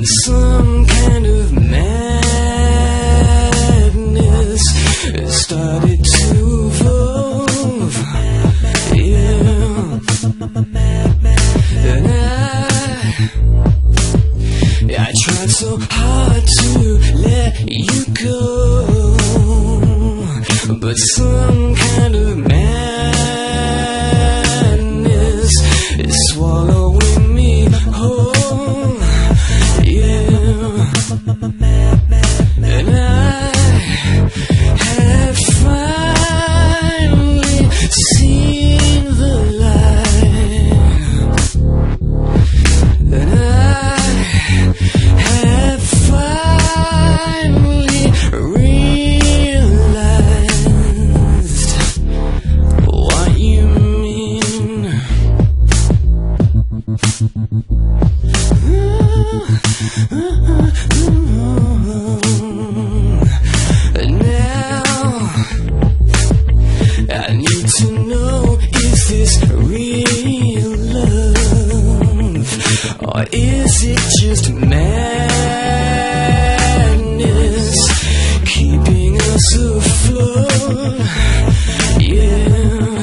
and some kind of madness started to evolve. Yeah, and I tried so hard to let you go, but some kind of madness is swallowing me whole. Yeah, and I have finally seen the light, and I have finally realized what you mean. Now I need to know, is this real love, or is it just madness keeping us afloat? Yeah,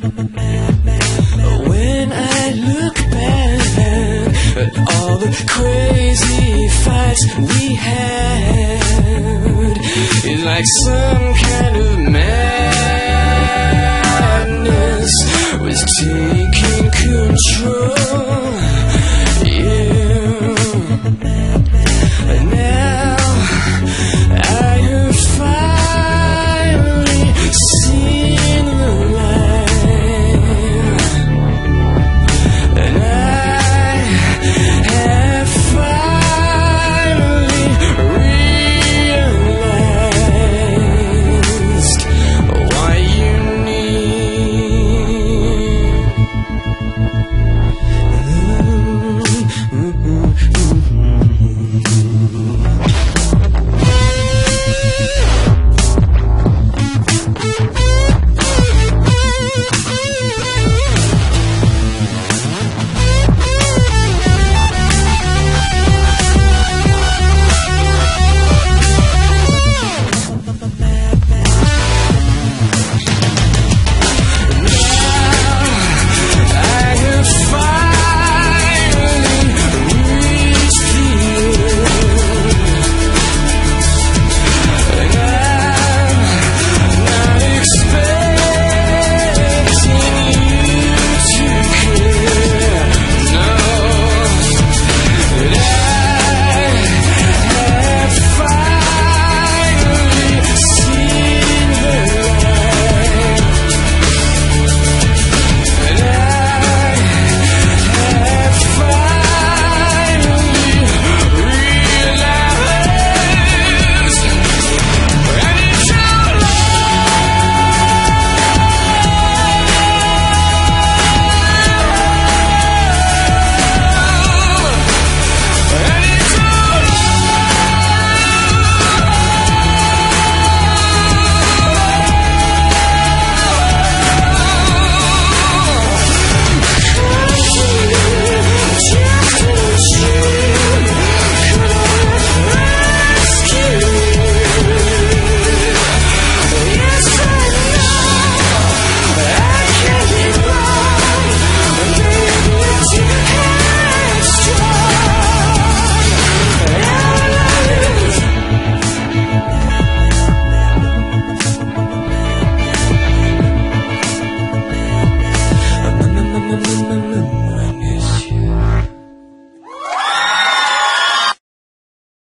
when I look back at all the crazy fights we had, it's like some kind of madness was taking control.